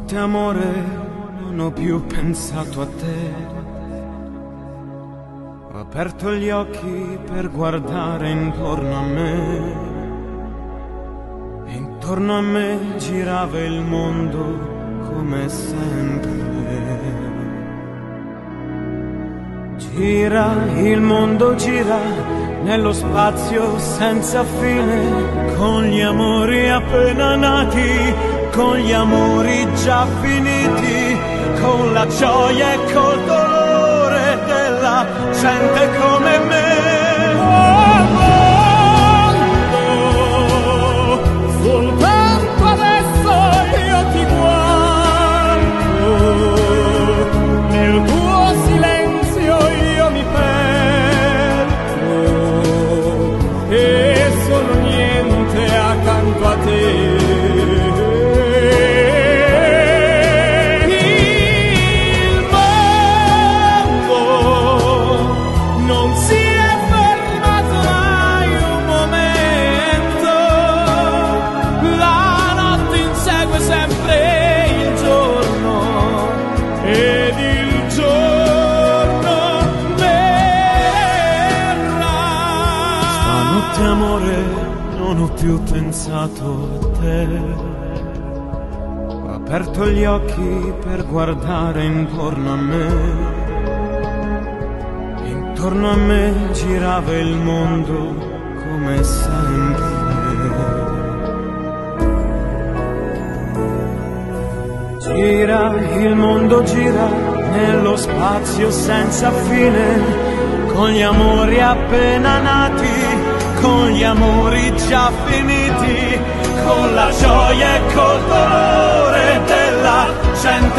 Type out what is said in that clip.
Stanotte amore non ho più pensato a te. Ho aperto gli occhi per guardare intorno a me. E intorno a me girava il mondo come sempre. Gira, il mondo gira nello spazio senza fine, con gli amori appena nati, con gli amori già finiti, con la gioia e col dolore della gente come me. Soltanto adesso io ti guardo, nel tuo silenzio io mi perdo e sono niente accanto a te. Amore, non ho più pensato a te. Ho aperto gli occhi per guardare intorno a me. Intorno a me girava il mondo come sempre. Gira, il mondo gira nello spazio senza fine, con gli amori appena nati, con gli amori già finiti, con la gioia e col dolore della gente